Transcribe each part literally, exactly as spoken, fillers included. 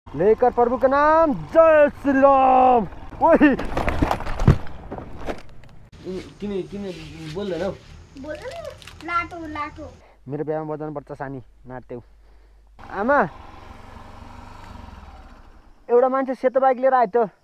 लेकर प्रभु का नाम, जय श्री राम। ओइ तिमी तिमी बोल्दैनौ? बोल्दैन लाटो लाटो। मेरो बिहामा बजाउनु पर्छ सानी नाट्यौ। आमा एउटा मान्छे सेतो बाइक लिएर आयो त।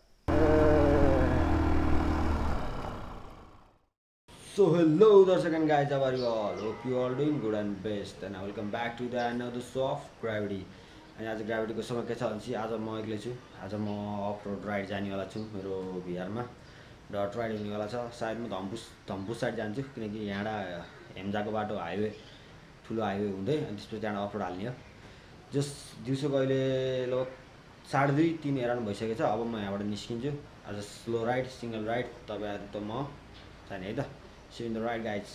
So hello दर्शक and guys, how are you all? Hope you all doing good and best and welcome back to the another show of Gravity. अनि आज ग्राभिटीको समय के छ भनेपछि आज म एक्लै छु। आज म अफ रोड राइड जानेवाला छु मेरो बिहारमा। डट राइड हुनेवाला छ। सायद म धम्पुस धम्पुस साइड जान्छु किनकि यहाँबाट हेम्जाको बाटो हाइवे ठुलो हाइवे हुँदै अनि त्यसपछि त्यहाँ अफ रोड हाल्ने हो। जस दिउँसोको अहिले लगभग साढे दुई तिन एराउन्ड भइसकेको छ। अब म यहाँबाट निस्किन्छु। आज स्लो राइड सिंगल राइड तपाईहरु त म जाने है त। See you in the ride, guys.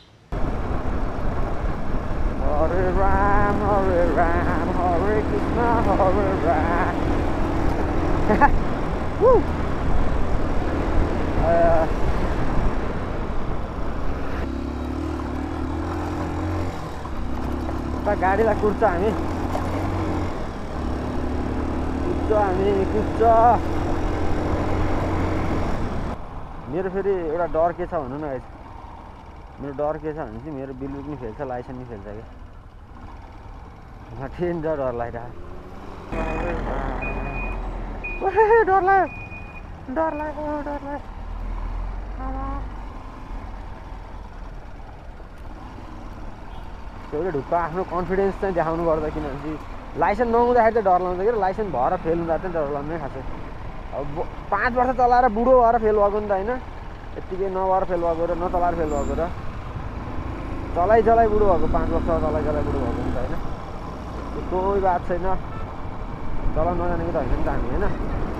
Hare Ram, Hare Ram, Hare Krishna, Hare Ram. Woo! Uh, ta गाडीलाई कुर्छ हामी कुर्छ हामी कुर्छ। मेरो फेरि एउटा डर के छ भन्नु न गाइस। मेरो डर के छ भने चाहिँ मेरो बिल पनि फेल्छ लाइसेन्स पनि फेल्छ कि म डेन्जर डर लागिरहेको डर लाग्यो डर लाग्यो डर लाग्यो। त्यो ढुक्क आफ्नो कन्फिडेन्स चाहिँ देखाउनु पर्छ किनभने लाइसेन्स नहुँदाखेरि चाहिँ डर लाग्छ कि लाइसेन्स भएर फेल हुँदा चाहिँ डर लाग्ने खासै। अब पाँच वर्ष चलाएर बुढो भएर फेल भएको नि त होइन। यत्तिकै नभएर फेल भएको र नचलाएर फेल भएको र चलाइ चलाइ बुढो भएको पाँच वर्ष चलाइ चलाइ बुढो भएको नि त होइन। त्यो कोही बात छैन। चलाउन नजानेको त होइन नि त हामी होइन।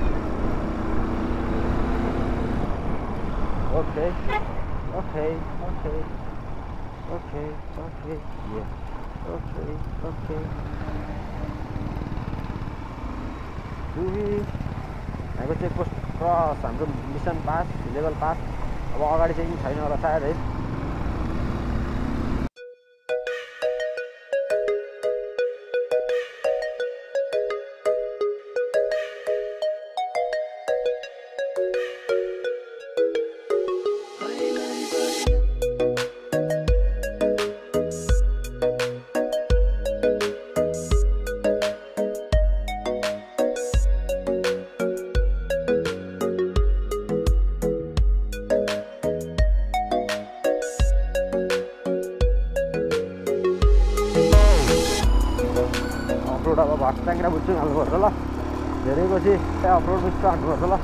Okay okay okay okay okay okay okay हाम्रो चेकपोस्ट क्रस हाम्रो मिसन पास लेभल पास। अब अगाडि चाहिँ छैन होला सायद है। अब भट ट्याङ्ग्रा बुझ्छु हाल्नुपर्छ ल। धेरै पछि त्यहाँ अफरोड बुझ्छु हाल्नुपर्छ ल।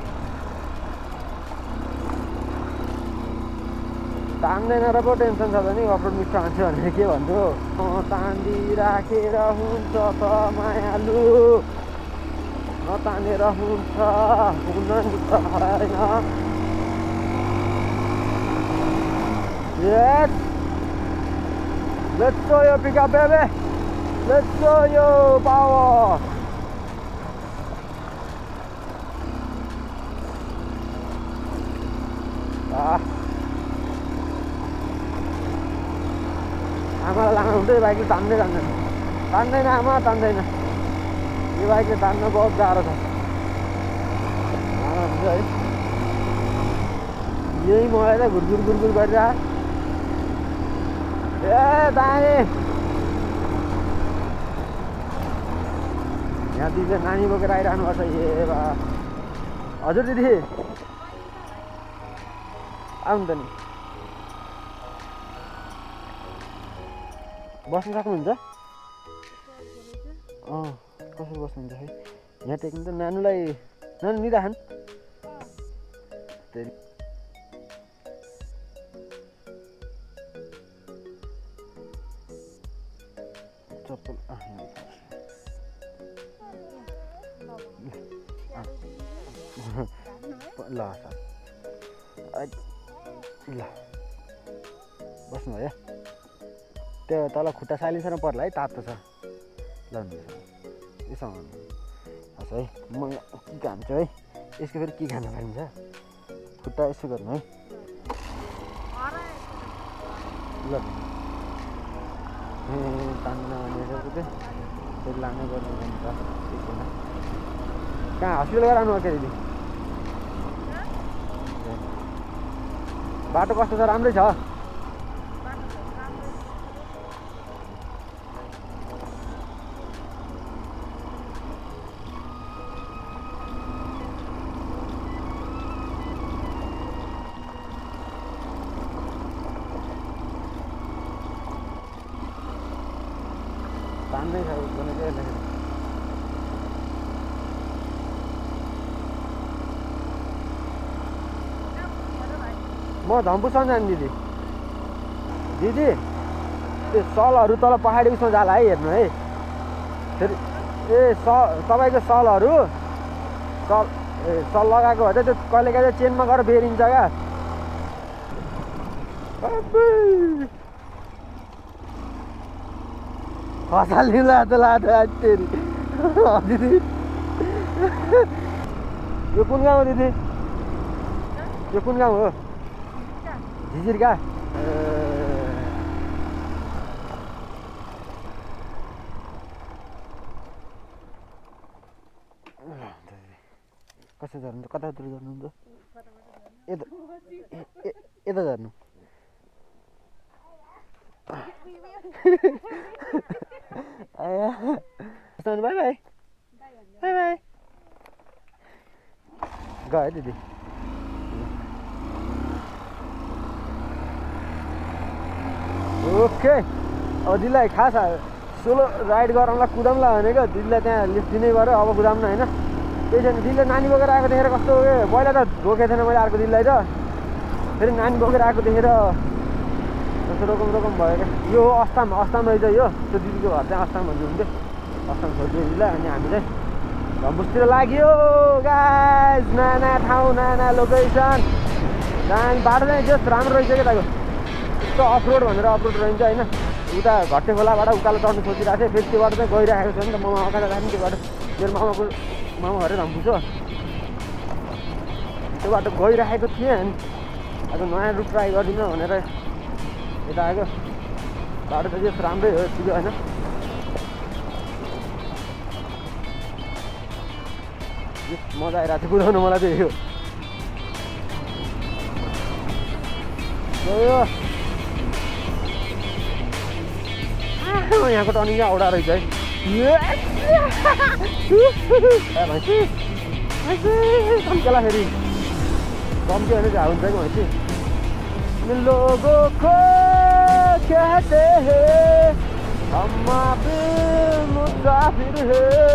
तान्दैन र पो टेन्सन छ भने अफरोड मिस्टर हान्छु भने के भन्छु तान्दी राखेर हुन्छ त मायालु नतानेर हुन्छ हुन छैन। Yes, let's go your pickup baby. Let's go yo power. Ah. आमालाई लानु हुँदै बाइकले तान्दै जाँदैन तान्दैन आमा तान्दैन। यो बाइकले तान्न बहुत गाह्रो छ। है यही मलाई त घुरघुर घुरघुर गरिरह। ए दामी यहाँ दिदीले नानी बोकेर आइरहनु पर्छ। ए बा हजुर दिदी आउनु त नि बस्नु सक्नुहुन्छ? अँ कसरी बस्नुहुन्छ खै यहाँ टेक्नु त नानुलाई नानु निराखन त्यही चप्पल ल ल बस्नु भयो। त्यो तल खुट्टा साइलेन्सरमा पर्ला है तातो छ ल यसो हस् है। म के खान्छु है यसको फेरि के खान पाइन्छ खुट्टा यसो गर्नु है ल। ए तान्न भनेको चाहिँ फेरि लाने गर्नु हुन्छ कहाँ हस्पिटल गएर आउनु के दिदी बाटो कस्तो छ राम्रै छ राम्रै छ भने के म झम्पुसम्म जाने दिदी दिदी त्यो सलहरू तल पहाडी उसमा जाला है हेर्नु है फेरि ए स तपाईँको सलहरू सल ए सल लगाएको हो त त्यो कहिले कहिले चेनमा गएर बेरिन्छ क्या खसाल्नु लाँदो लाँदो तेरि दिदी यो कुन गाउँ हो दिदी यो कुन गाउँ हो झिझिर्का कसरी झर्नु त कतातिर झर्नुहुन्छ यता यता झर्नु बाई बाई बाई बाई गयो दिदी ओके अब दिदीलाई खास सोलो राइड गराउँला कुदाउँला भनेको दिदीलाई त्यहाँ लिफ्ट दिनै पऱ्यो अब कुदाउनु होइन त्यही छैन दिदीले नानी बोकेर आएको देखेर कस्तो पहिला त रोकेको थिएन मैले अर्को दिदीलाई त फेरि नानी बोकेर आएको देखेर कस्तो रोकम रोकम भयो क्या यो अस्ताम अस्ताम रहेछ यो त्यो दिदीको घर चाहिँ अस्ताम भन्नु हुन्थ्यो अस्ताम छोडिदियो दिदीलाई अनि हामी चाहिँ धम्बुसतिर लाग्यो गाइस नाना ठाउँ नाना लोकेसन नानी बाटो चाहिँ जस राम्रो रहेछ क्या ताको यस्तो अफरोड भनेर अफरोड रहन्छ होइन उता घट्टे खोलाबाट उकालो चढ्नु सोचिरहेको थिएँ फेरि त्यो बाटो चाहिँ गइरहेको छ नि त मामा अगाडि राख्नु त्यो बाटो मेरो मामाको मामा घरै धम्बुस हो त्यो बाटो गइरहेको थिएँ अनि अब नयाँ रुट ट्राई गरिदिनु भनेर यता आएको बाटो त जस राम्रै हो यतिको होइन मजा आइरहेको थियो कुदाउनु मलाई चाहिँ यो यहाँको टर्निङ चाहिँ औडा रहेछ है चम्केला फेरि चम्क्यो भने चाहिँ हुन्छ कि भैँसी लोगों को कहते हैं हम मुसाफिर हैं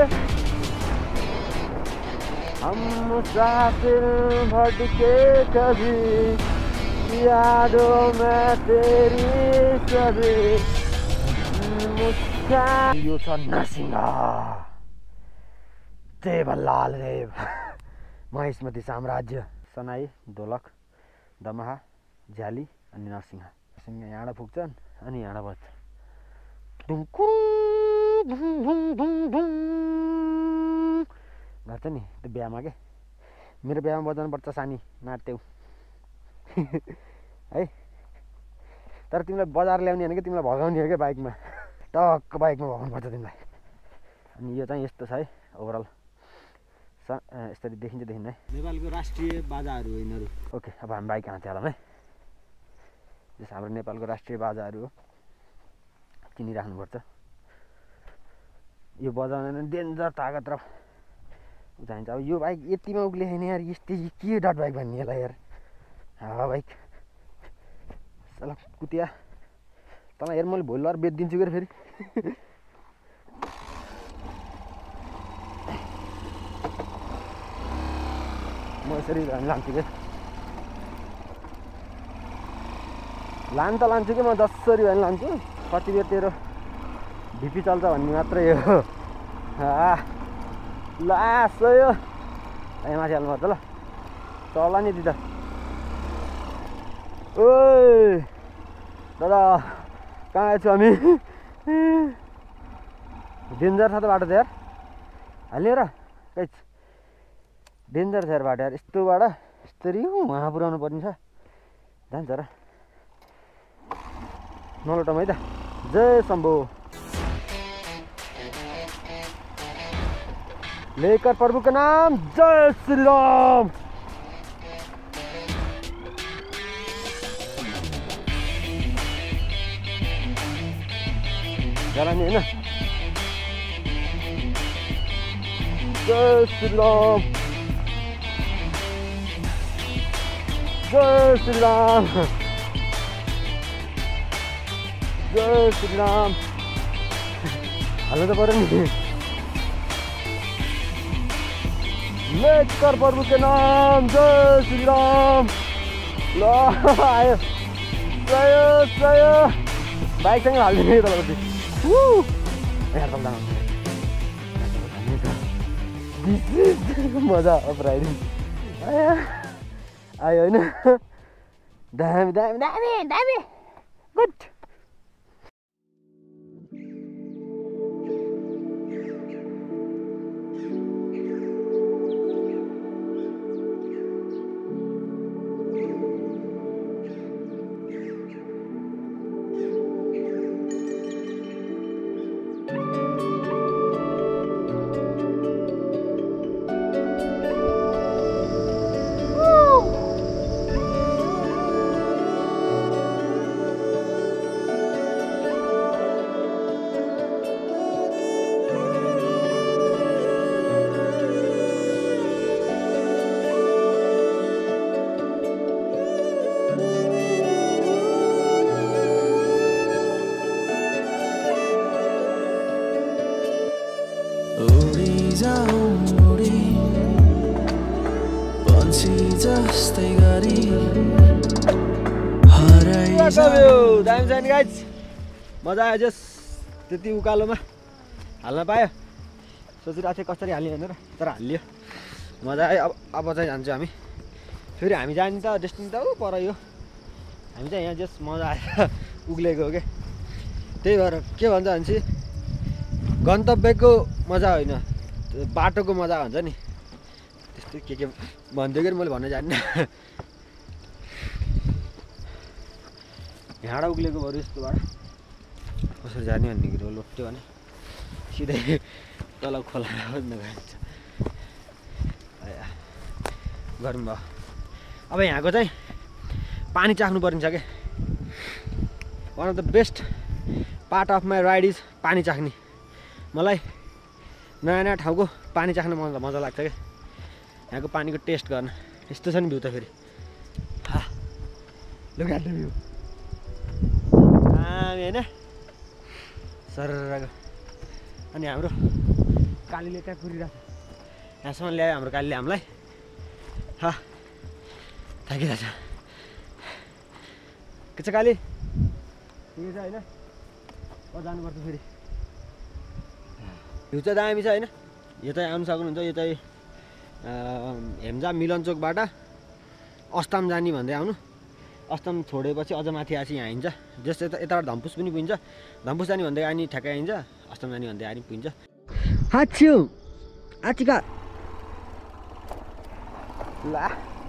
हम मुसाफिर भटके कभी यादों में तेरी सभी मुस्कान यो छ नरसिंह देवलाल देव महेशमती साम्राज्य सनाई ढोलक दमाहा झ्याली अनि नरसिंह नरसिंह यहाँबाट पुग्छन् अनि यहाँबाट बज्छ गर्छ नि त्यो बिहामा के मेरो बिहामा बजाउनुपर्छ सानी नाट्यौ है तर तिमीलाई बजार ल्याउने होइन कि तिमीलाई भगाउने हो क्या बाइकमा टक्क बाइकमा भगाउनुपर्छ तिमीलाई अनि यो चाहिँ यस्तो छ है ओभरअल स यसरी देखिन्छ देखिन्न है नेपालको राष्ट्रिय बाजाहरू हो यिनीहरू ओके अब हामी बाइक कहाँ थियो होला है जस हाम्रो नेपालको राष्ट्रिय बाजाहरू हो चिनिराख्नुपर्छ यो बजाउन डेन्जर तागत र चाहिन्छ अब यो बाइक यतिमा उक्ले छैन यार यस्तै के डट बाइक भन्ने यसलाई यार हावा बाइक चल कुतिया तँलाई हेर मैले भोलि लर बेचिदिन्छु कि फेरि म यसरी लान्छु कि लान त लान्छु कि म जसरी भने लान्छु कति बेर तेरो ढिपी चल्छ भन्ने मात्रै हो ला सयो ए माथि हाल्नुपर्छ ल चला नि दिदा ओ दादा कहाँ आएछु हामी डेन्जर छ त बाटो त यार हाल्ने र कैच डेन्जर छ यार बाटो यार यस्तोबाट यस्तरी उहाँ पुऱ्याउनु पर्ने छ जान्छ र नलौटाउँ है त जय शम्भो लेकर प्रभु का नाम, जय श्री राम। जरा नहीं है ना, जय श्री राम, जय श्री राम, जय श्री राम। हाल्नु त पर्यो नि। लेकर प्रभु के नाम, जय श्री राम। ल आयो, जय जय। बाइकसँग हालिदिने तपाईँको मजा अफ राइडिङ आयो होइन। दामी दामी दामी दामी गुड। दामी छ नि गाइज, मजा आयो। जस त्यति उकालोमा हाल्न पायो। सोचिरहेको थिएँ कसरी हाल्ने भनेर, तर हालियो। मजा आयो। अब अब चाहिँ जान्छौँ हामी फेरि। हामी जाने त डेस्टिनी त ऊ पर यो, हामी चाहिँ यहाँ जस मजा आयो उक्लेको हो क्या। त्यही भएर के भन्छ भने चाहिँ गन्तव्यको मजा होइन, बाटोको मजा हुन्छ नि। त्यस्तै के के भन्थ्यो कि मैले भन्न जान्दिनँ। हिँडा उक्लेको बरु यस्तोबाट कसरी जाने भन्ने कुरो लोट्यो भने सिधै तल खोला खोज्न गइन्छ। गरौँ भयो। अब यहाँको चाहिँ पानी चाख्नु परिन्छ क्या। One of the best part of my ride is पानी चाख्ने। मलाई नयाँ नयाँ ठाउँको पानी चाख्न मजा मजा लाग्छ क्या। यहाँको पानीको टेस्ट गर्न यस्तो छ नि भ्यू त फेरि। हा लुक एट द भ्यू होइन सरको। अनि हाम्रो कालीले त्यहाँ कुरिरहेको छ। यहाँसम्म ल्यायो हाम्रो कालीले हामीलाई। हा थाकिरहेको छ। के छ काली, ठिकै छ होइन? अब जानुपर्छ फेरि। भ्यू चाहिँ दामी छ होइन। यो चाहिँ आउनु सक्नुहुन्छ। यो चाहिँ हेम्जा मिलनचोकबाट अस्तम जाने भन्दै आउनु। अस्तम छोडेपछि अझ माथि आएपछि यहाँ हिँड्छ। जस्तो यता यताबाट धम्पुस पनि पुगिन्छ। धम्पुस जाने भन्दै अनि ठ्याक्कै आइन्छ। अस्तम जाने भन्दै आनी पुगिन्छ। हाच्छ्यु आचिका ला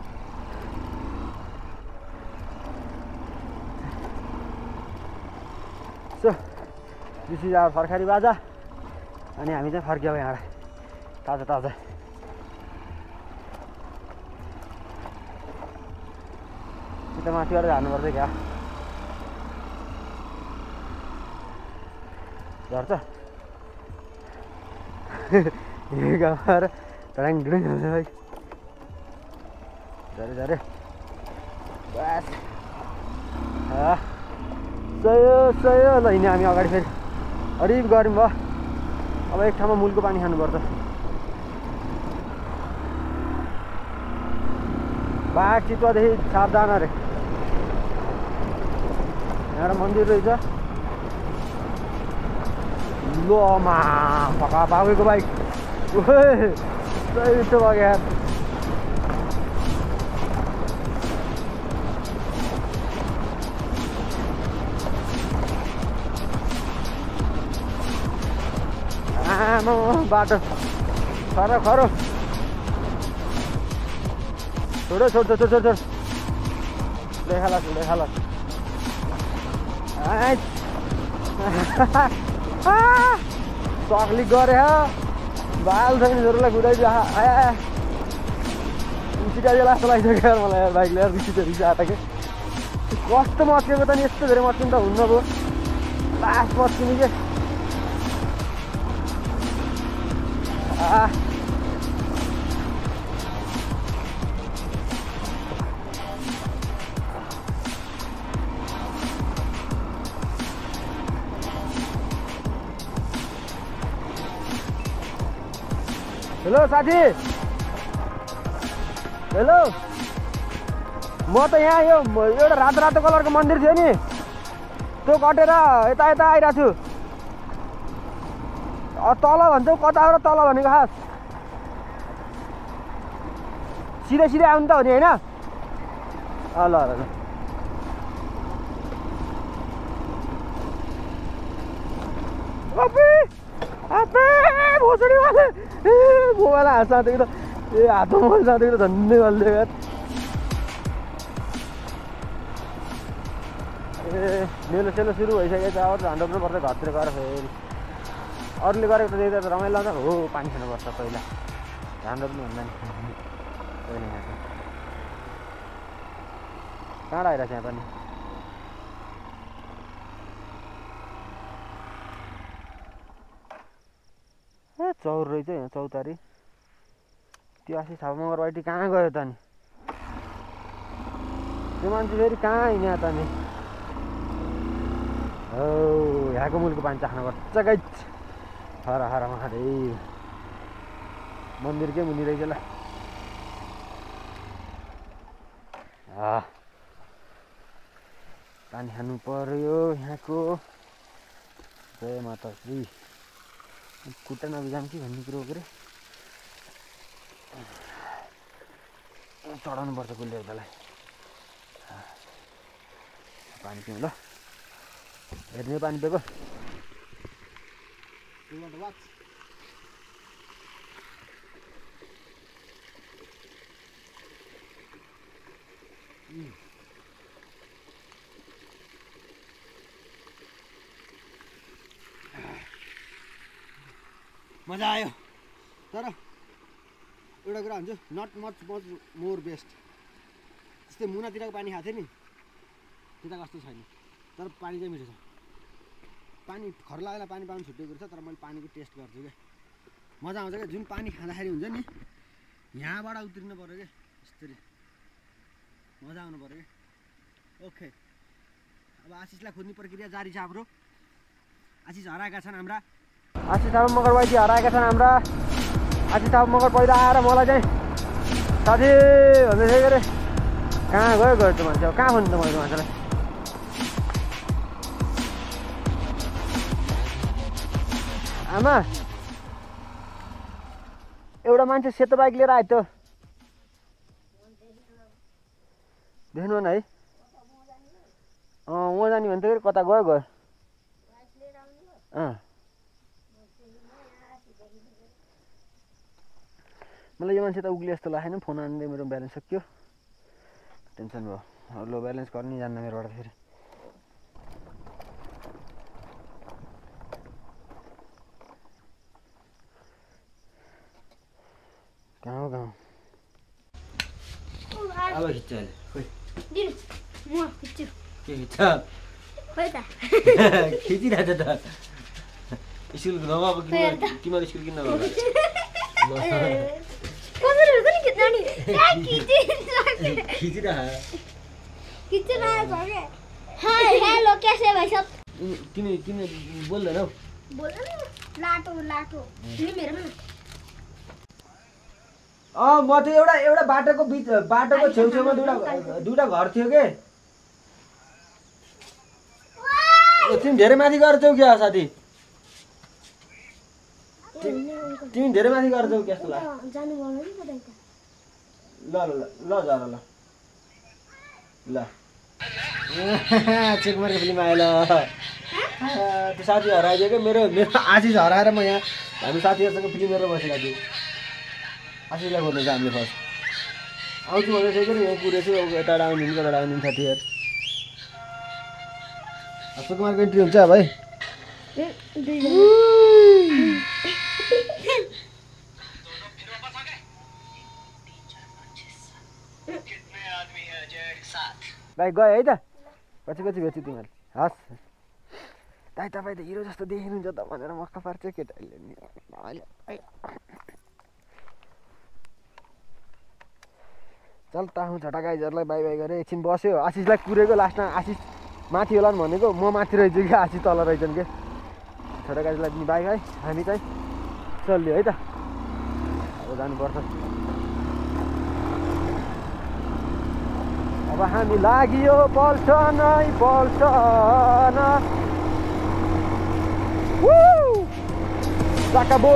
सो दिस इज आवर फर्कारी बाजा। अनि हामी चाहिँ फर्क्यौँ यहाँबाट ताजा ताजा। त्यो माथिबाट जानुपर्छ क्या। झर्छ गाउँबाट ढाङ ढुङ हुन्छ भाइ। झरे झरे बस सयो सयो। ल हिँड्यो हामी अगाडि फेरि। अलिक गरौँ भयो। अब एक ठाउँमा मुलको पानी खानुपर्छ। बाघ चितुवादेखि सावधान अरे। यहाँ मन्दिर रहेछ। लोमा फका पाएको बाइक सही मिठो भयो यार। आमा बाटो खरो खरो। छोडो छोड छोड छोड छोड। देखाला देखाला। सक्ली गरे बाल छैन जोरलाई कुदाइदियो आया सिकाइदियो जस्तो लागिसक्यो यार मलाई यार बाइकले यार रिस रिस आँटेको कस्तो मच्केको त नि यस्तो धेरै मच्किनु त हुन्न पो लास्ट मच्किनु के हेलो साथी हेलो म त यहाँ यो एउटा रातो रातो कलरको मन्दिर थियो नि त्यो कटेर यता यता आइरहेको छु तल भन्छौ कता हो र तल भनेको खास सिधै सिधै आउनु त हो नि होइन ल ल भोसडी वाले ए मोबाइल हात साँधेको त ए हातमा मोबाइल साँधेको त झन्डै भनिदिएको यार ए मेलो सेलो सुरु भइसकेको छ अब झन्डो पनि पर्छ घरतिर गएर फेरि अरूले गरेको त देख्दा त रमाइलो लाग्छ हो पानी खानुपर्छ पहिला झन्डो पनि भन्दा नि पहिला यहाँ कहाँ आइरहेको छ यहाँ पनि ए चौर रहेछ यहाँ चौतारी त्यो आशिष थापा मगरबाटी कहाँ गयो त नि त्यो मान्छे फेरि कहाँ हिँड्यो त नि हो यहाँको मुलको पानी चाख्नुपर्छ गाइज हर हर महादेव मन्दिरकै मुनि रहेछ ल पानी खानु पर्यो यहाँको जय माता श्री खुट्टा नबिजाम कि भन्ने कुरो के अरे चढाउनु पर्छ कुल्ले एउटालाई पानी पिउँ ल हेर्ने पानी पिएको मजा आयो तर एउटा कुरा भन्छु not much much more best जस्तै मुनातिरको पानी खाएको थिएँ नि त्यता कस्तो छैन तर पानी चाहिँ मिठो छ पानी खर लागेर पानी पाउनु छुट्टै कुरो छ तर मैले पानीको टेस्ट गर्छु क्या मजा आउँछ क्या जुन पानी खाँदाखेरि हुन्छ नि यहाँबाट उत्रिनु पऱ्यो क्या यस्तरी मजा आउनु पऱ्यो क्या ओके अब आशिषलाई खोज्ने प्रक्रिया जारी छ हाम्रो आशिष हराएका छन् हाम्रा आशिष थापा मगरबाटी हराएका छन् हाम्रा आशिष थापा मगर पहिला आएर मलाई चाहिँ साथी भन्दै थियो के अरे कहाँ गयो गयो त्यो मान्छे अब कहाँ भन्नु त मैले मान्छेलाई आमा एउटा मान्छे सेतो बाइक लिएर आयो त देख्नु न है अँ म जाने भन्थ्यो कता गयो गयो अँ मलाई यो मान्छे त उग्ले जस्तो लागेन फोन आन्दै मेरो ब्यालेन्स सक्यो टेन्सन भयो लो ब्यालेन्स गर्नै जान्न मेरोबाट फेरि कहाँ हो कहाँ अब खिच्छ अहिले खोइ दिनु म खिच्छु के खिच्छ खोइ त खिचिरहेछ त स्कुल नगएको किन तिमीहरू स्कुल किन नगएको कसरी हुन्छ नि खिच्न नि खिचिरह खिच्न आएको के हाय हेलो कैसे भाइ सब तिमी तिमी बोल्दैनौ बोल न लाटो लाटो तिमी मेरो न अँ म त एउटा एउटा बाटोको बिच बाटोको छेउछेउमा दुईवटा दुईवटा घर थियो के तिमी धेरै माथि गर्छौ क्या साथी तिमी धेरै माथि गर्छौ क्या जस्तो लाग्छ जानु पर्यो नि कतै ल ल ल ल जा ल ल चेक मारेको फिल्म आयो ल त्यो साथी हराइदियो क्या मेरो मेरो आशिष हराएर म यहाँ हामी साथीहरूसँग फिल्म हेरेर बसिरहेको छु आशिषलाई खोज्नु छ हामीले फर्स्ट आउँछु भन्दै थियो कि यहाँ कुरेछु यताबाट आउनु कताबाट आउनु साथीहरू सुकुमारको इन्ट्री हुन्छ भाइ भाइ गयो है त पछि पछि भेट्छु तिमीहरू हस् दाइ तपाईँ त हिरो जस्तो देखिनुहुन्छ त भनेर मक्का पार्छ केटाहरूले नि चल त आउँ झटा गाइजहरूलाई बाई बाई गरेँ एकछिन बस्यो आशिषलाई कुरेको लास्टमा आशिष माथि होला नि भनेको म माथि रहेछु कि आशिष तल रहेछन् के छोटा गाइजलाई पनि बाई बाई हामी चाहिँ चल्यो है त अब जानुपर्छ अब हामी लाग्यो पल्छ नै पल्छ न चाकाबो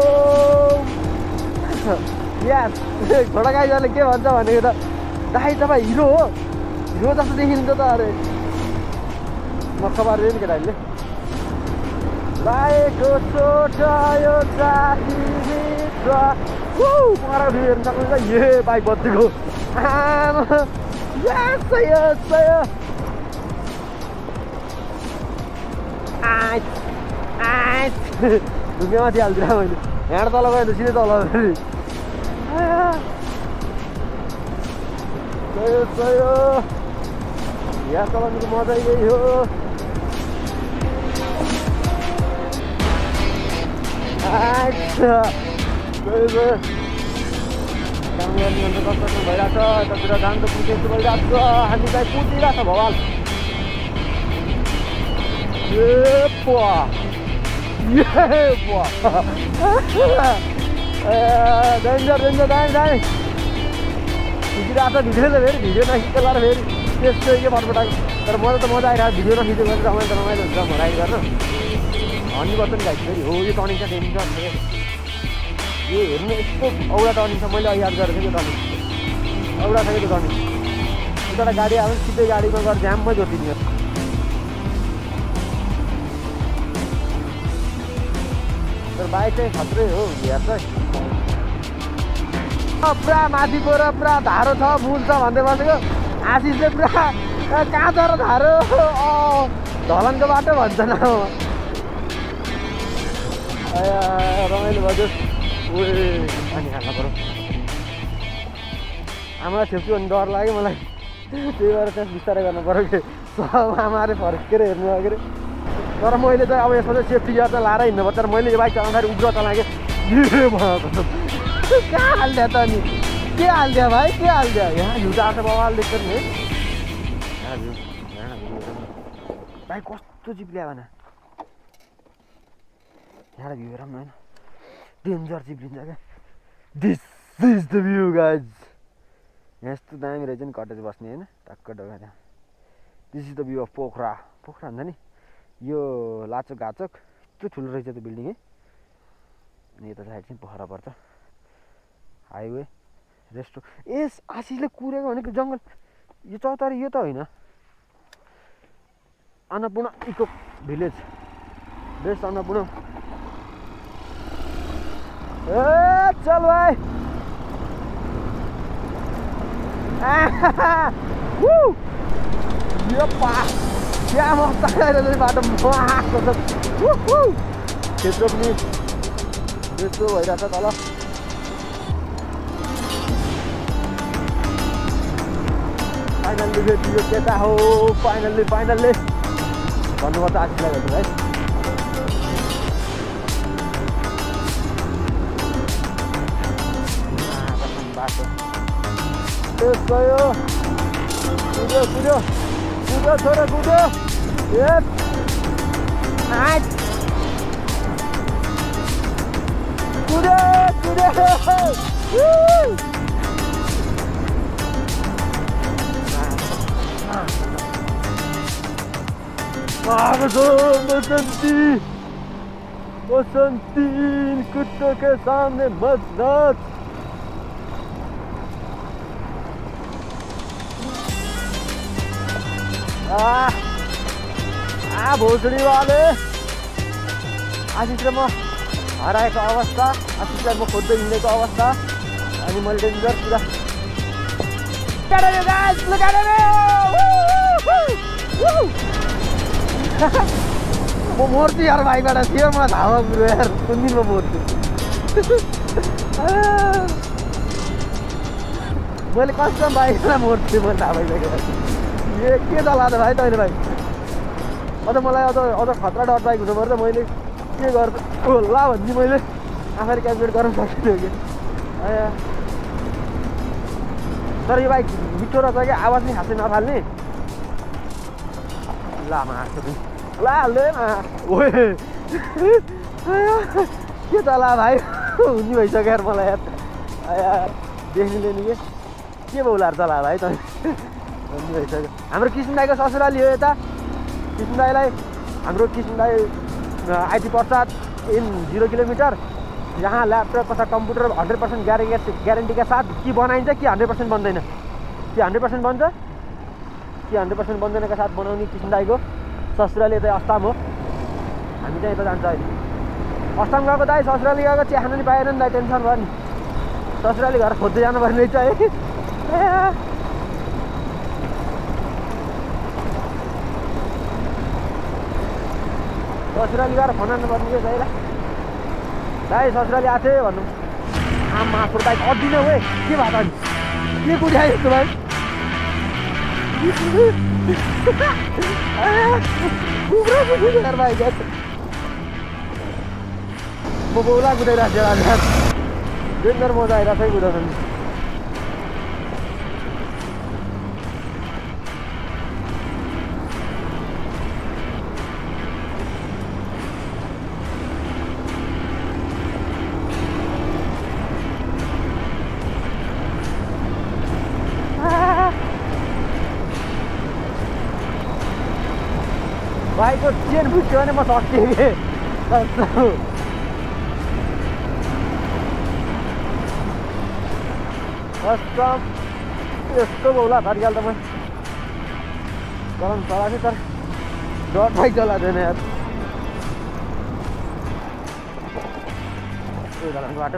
यार छोटा गाइजहरूले के भन्छ भनेको त दाइ तपाईँ हिरो हो हिरो जस्तो देखिन्छ त अरे मक्का पार्यो नि केटाहरूले लागेको चोट यो छातीभित्र परा हेर्न सक्नुहुन्छ ए बाइक बत्तीको ढुङ्गामाथि हालिदिएर मैले यहाँ तल गयो सिधै तल सयो सयो यहाँ चलाउनुको मजा यही हो काम गर्ने अन्त कस्तो भइरहेछ यतातिर धान त पुगेको भइरहेछ हामी चाहिँ पुगिरहेछ भवाल डेन्जर डेन्जर दामी दामी खिचिरहेको छ भिडियो त फेरि भिडियो नखिचेर गरेर फेरि त्यस्तो के फटफटाएको तर मलाई त मजा आइरहेको भिडियो नखिचेको भने रमाइलो त रमाइलो हुन्छ म राइड गर्न भन्नुपर्छ नि गाइस फेरि हो यो टर्निङ छ डेन्जर यो हेर्नु यस्तो औडा टर्निङ छ मैले याद गरेको थिएँ यो टर्निङ औडा छ यो टर्निङ एउटा गाडी आयो भने सिधै गाडीमा गएर जाममै जोतिदियो तर बाइक चाहिँ खत्रै हो हेर चाहिँ पुरा माथि गएर पुरा धारो छ मुल छ भन्दै बसेको आशिषले पुरा कहाँ छ र धारो ढलनको बाटो भन्छ न रमाइलो भयो ओए पानी हाल्न पऱ्यो आमालाई छेप्छु भने डर लाग्यो मलाई त्यही भएर चाहिँ बिस्तारै गर्नु पऱ्यो कि सब आमाले फर्केर हेर्नु लाग्यो अरे तर मैले चाहिँ अब यसमा चाहिँ सेफ्टी गियर चाहिँ लाएर हिँड्नु पर्छ तर मैले यो बाइक चलाउँदाखेरि उग्र चलाएँ कहाँ हालिदियो त अनि के हालिदियो भाइ के हालिदियो यहाँ हिउँद आएको बवाल देख्छ नि है भाइ कस्तो जिप ल्यायो भने यहाँ भ्यू राम्रो होइन डेन्जर जिप लिन्छ क्या this is the view guys यस्तो दामी रहेछ नि कटेज बस्ने होइन टक्क ढोका त्यहाँ this is the view of Pokhara Pokhara भन्छ नि यो लाचोक घाचोक यस्तो ठुलो रहेछ त्यो बिल्डिङ है अनि यता साइड चाहिँ पोखरा पर्छ हाइवे रेस्टो ए आशिषले कुरेको भनेको जङ्गल यो चौतारी यो त होइन Annapurna eco village best Annapurna ए चल भाइ यो पा क्या मस्त आइरहेछ बाटो मस्तो छ क्षेत्र पनि यस्तो भइरहेछ तल फाइनल्ली भेटियो केटा हो फाइनल्ली फाइनल्ली भन्नुपर्छ आशिषलाई भेट्नु है बाटो गयो कुद्यो कुद्यो कुद्यो छोरा कुद्यो कुद्यो कुद्यो बसंती बसंती कुत्तों के सामने मत नाच आ भोसडी वाले आशिषले म हराएको अवस्था आशिषलाई म खोज्दै हिँडेको अवस्था अनि मैले डेन्जर पुरा म मर्छु यार भाइबाट थियो मलाई थाहा कुरो यार कुन दिन म मर्छु मैले कस्तो बाइकलाई मर्छु मैले थाहा भइसकेको ए के चला त भाइ तैँले भाइ अझ मलाई अझ अझ खतरा डट बाइक हुनु पर्छ मैले के गर्छु होला भन्ने मैले आफैले क्यालकुलेट गर्न सक्दिनँ कि तर यो बाइक मिठो रहेछ कि आवाज नि खासै नफाल्ने ला मार्छ ला हाल्दै ओए के चला भाइ हुने भइसक्यो यार मलाई यार देख्नुले नि के के बौलाहरू चला भाइ त हुने भइसक्यो हाम्रो कृष्ण दाईको ससुराली हो यता कृष्ण दाईलाई हाम्रो कृष्ण दाई IT Prasad in zero kilometre यहाँ ल्यापटप तथा कम्प्युटर हन्ड्रेड पर्सेन्ट ग्यारेन्टी ग्यारेन्टीका साथ कि बनाइन्छ कि हन्ड्रेड पर्सेन्ट बन्दैन कि हन्ड्रेड पर्सेन्ट बन्छ कि हन्ड्रेड पर्सेन्ट बन्दैनका साथ बनाउने कृष्ण दाईको ससुराली यता अस्ताम हो हामी चाहिँ यता जान्छ अहिले अस्ताम गएको दाई ससुराली गएको चिया खानु नि पाएन नि दाई टेन्सन भयो नि ससुराली घर खोज्दै जानुपर्ने रहेछ है ससुराली गएर फोन हान्नुपर्ने रहेछ है दाई ससुराली आएको थिएँ भन्नु आमा आफ्नो बाइक अड्दिन हो के भएको नि के कुद्यायो यस्तो भाइ कुब्रो कुद्यो बाइक म बौला कुदाइरहेको थिएँ आज डेन्जर मजा आइरहेको छ कुदाउनु भाइको चेन बुझ्यो भने म सक्थेँ कि कस्तो यस्तो बौला फर्किहाल त म चलाउनु चलाएको तर डट बाइक चलाउँदैन यार बाटो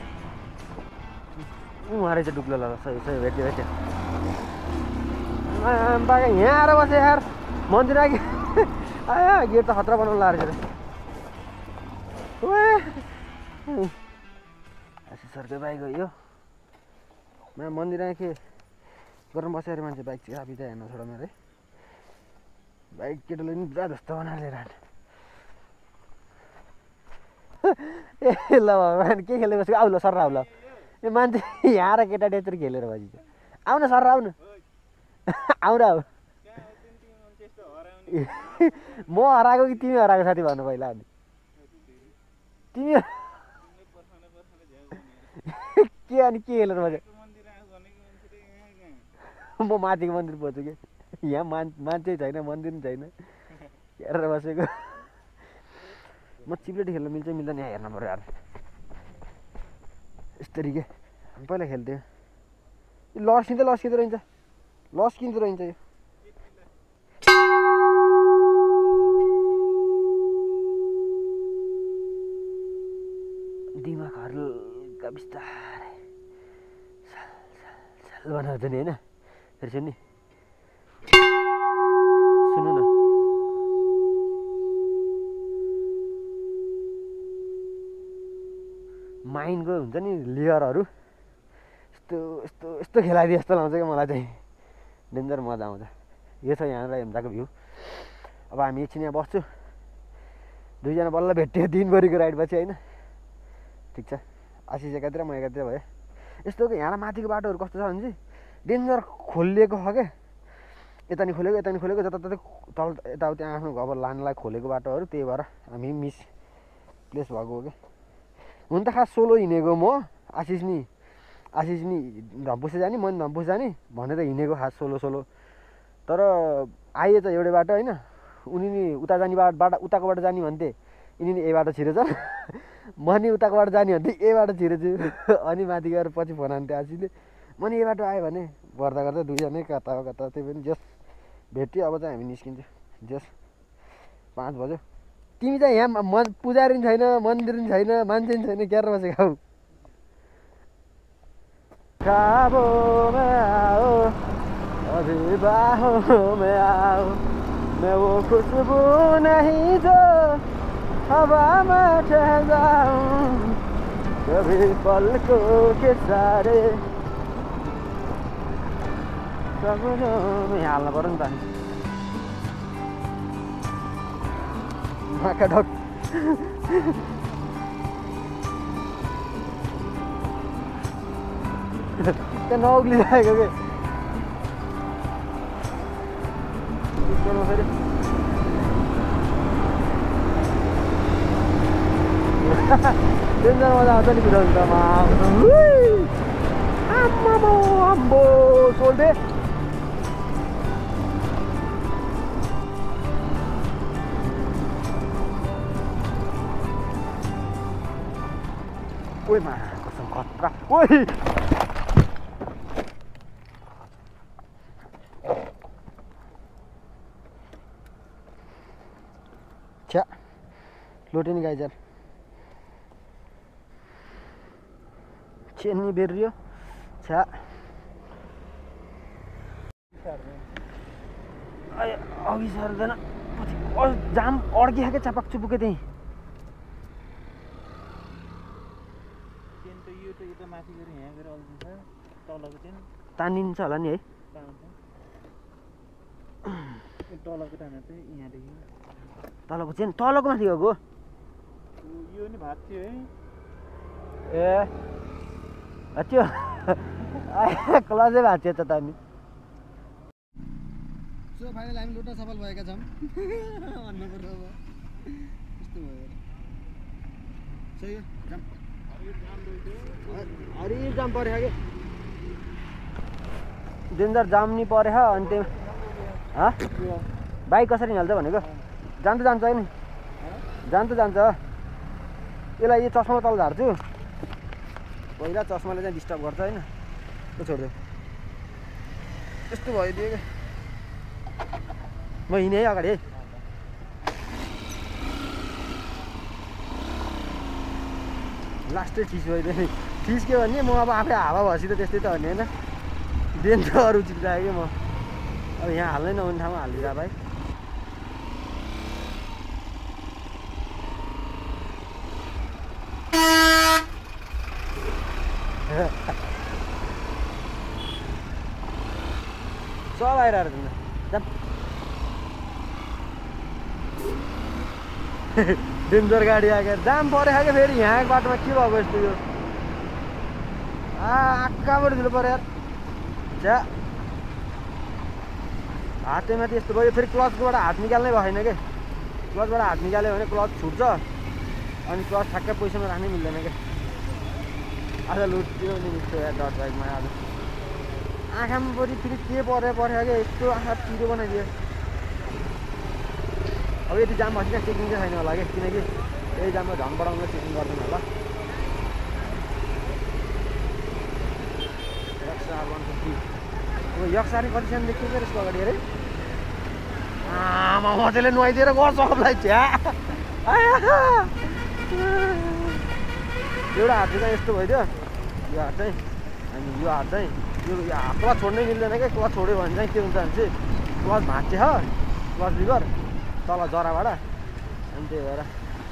उहाँ रहेछ डुक्लो ल सही सही भेट्यो भेट्यो बाघा यहाँ आएर बसेँ यार मन्दिर आयो आयो गेट त खतरा बनाउनु लागेको रहेछ सरकै बाइक हो यो म मन्दिर आएँ के गरेर बस्यो अरे मान्छे बाइक चाहिँ आफै चाहिँ हेर्न छोडा मेरो बाइक केटोले नि पुरा जस्तो बनाएर लिएर आएर ए ल भगवान् के खेल्दै बसेको आउ ल सर आउ ल यो मान्छे यहाँ र केटा डेत्री खेलेर बसिन्छ आउन सर आउन आउन आऊ म हराएको कि तिमी हराएको साथी भन्नु पहिला अनि तिमी के अनि के खेलेर बस्यो म माथिको मन्दिर पहुँछु कि यहाँ मान मान्छे छैन मन्दिर पनि छैन हेरेर बसेको म चिप्लेट खेल्न मिल्छ मिल्दैन यहाँ हेर्न पऱ्यो यार यस्तरी के पहिला खेल्थ्यो लस्किँदै लस्किँदो रहन्छ लस्किँदो रहन्छ यो दिमाग हल्का बिस्तारै साल साल साल बनाउँछ नि होइन फेरि सुन्ने सुन्नु न माइन्डको हुन्छ नि लेयरहरू यस्तो यस्तो यस्तो खेलाइदिए जस्तो लाउँछ क्या मलाई चाहिँ डेन्जर मजा आउँछ यो छ यहाँ हेम्दाको भ्यू अब हामी एकछिन यहाँ बस्छु दुईजना बल्ल भेट्यो दिनभरिको राइडपछि होइन ठिक छ आशिष एकातिर म एकातिर भयो यस्तो यहाँ माथिको बाटोहरू कस्तो छ भने चाहिँ डेन्जर खोलिएको छ क्या यता नि खोलेको यता नि खोलेको जताततै तल यताउति आफ्नो घर लानलाई खोलेको बाटोहरू त्यही भएर हामी मिस प्लेस भएको हो क्या हुन त खास सोलो हिँडेको म आशिष नि आशिष नि धम्पुसे जाने म नि धम्पुस जाने भनेर हिँडेको खास सोलो सोलो तर आइए त एउटै बाटो होइन उनी नि उता जाने बाटो बाटो उताको बाटो जाने भन्थे यिनी नि ए बाटो छिरेछ म नि उताको बाटो जाने भन्थे ए बाटो छिरेछु अनि माथि गएर पछि फोन हान्थ्यो आशिषले म नि ए बाटो आयो भने गर्दा गर्दा दुईजनै कता हो कता त्यही पनि जस भेट्यो अब चाहिँ हामी निस्किन्छौँ जस पाँच बज्यो तिमी चाहिँ यहाँ म पुजारी पनि छैन मन्दिर पनि छैन मान्छे पनि छैन क्यार बसेको हौ ख्वाबों में आओ अभी बाहों में आओ मैं वो खुशबू नहीं जो हवा में ठह जाऊं कभी पलकों के सारे यहाँ हाल्नु पर्यो नि त नाका ढक त्यहाँ नउक्लिरहेको के फेरि डेन्जर मजा आउँछ नि कुदाउनु त आम्मामा आम्बो सोल्टे ओइ मा कसम खतरा ओइ छ्या लोटे नि गाइजर चेन्नी बेरियो छ्या अघि सर्दैन जाम अड्किहाल्यो चापाक चुपुके त्यहीँ तानिन्छ होला नि है तलको चेन तलको माथि गएको ए त्यो क्लजै भाँच्यो त तानी सो फाइनल हामी लुट्न सफल भएका छौँ भन्नुपर्छ अब यस्तो भयो सही हो जाम हरिर जाम पऱ्यो कि डेन्जर जाम नि पऱ्यो अनि त्यो बाइक कसरी हाल्छ भनेको जान्छ जान्छ नि जान्छ जान्छ यसलाई यो चस्मा तल झार्छु पहिला चस्माले चाहिँ डिस्टर्ब गर्छ होइन त्यो छोडिदियो यस्तो भइदियो क्या म हिँडेँ है अगाडि है लास्टै ठिस भइदियो नि ठिस के भन्ने म अब आफै हावा भएपछि त त्यस्तै त भन्ने होइन देन त अरू चिप्लायो कि म अब यहाँ हाल्नै नहुने ठाउँमा हालिदिँदा भाइ सब आइरहेको तिमीलाई डेन्जर गाडी आएको जाम परेको क्या फेरि यहाँ बाटोमा के भएको यस्तो यो आँखाबाट धुलो पऱ्यो यार छ्या हातैमाथि यस्तो भयो फेरि क्लचबाट हात निकाल्नै भएन क्या क्लचबाट हात निकाल्यो भने क्लच छुट्छ अनि क्लच ठ्याक्कै पैसामा राख्नै मिल्दैन क्या आज लुट्यो नि मिल्छ यार डट बाइकमा आज आँखामा पनि फेरि के पऱ्यो पऱ्यो क्या यस्तो आँखा पिरो बनाइदियो अब यति जाम भएपछि चेकिङ चाहिँ छैन होला कि किनकि यही जाममा झन् बढाउन चेकिङ गर्दैन होला यक्सार वान फिफ्टी अब यक्सारी कतिसम्म देखिन्छ यसको अगाडि अरे आमा मजाले नुहाइदिएर गर्छ सबलाई छ्या एउटा हात चाहिँ यस्तो भइदियो यो हात चाहिँ अनि यो हात चाहिँ यो क्लच छोड्नै मिल्दैन क्या क्लच छोड्यो भने चाहिँ के हुन्छ भने चाहिँ क्लच भाँच्छ क्लच लिभर तल जराबाट अनि त्यही भएर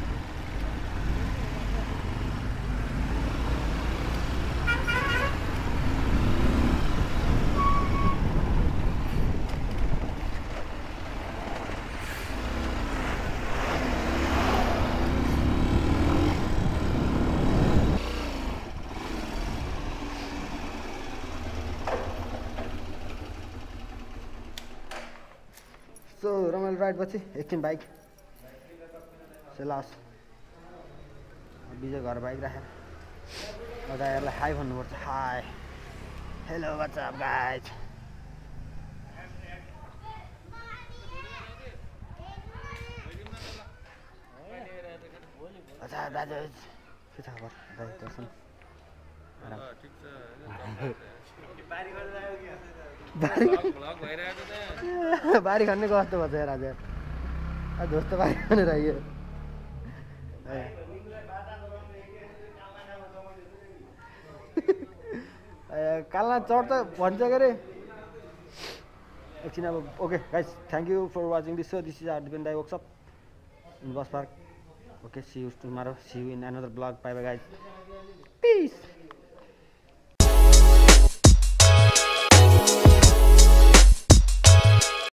सो रमाइलो राइड पछि एकछिन बाइक सेलास विजय घर बाइक राखेर दाइहरूलाई हाई भन्नुपर्छ हाई हेलो व्हाट्सअप गाइज अच्छा दाजु के छ खबर दाइ दर्शन बारी खन्ने कस्तो भन्छ यार आज दोस्त बारी खनेर आइयो कालमा चढ त भन्छ के अरे एकछिन अब okay guys thank you for watching this so this is our डिपेन्ड डाइ workshop in bus park okay see you tomorrow see you in another blog bye bye guys piece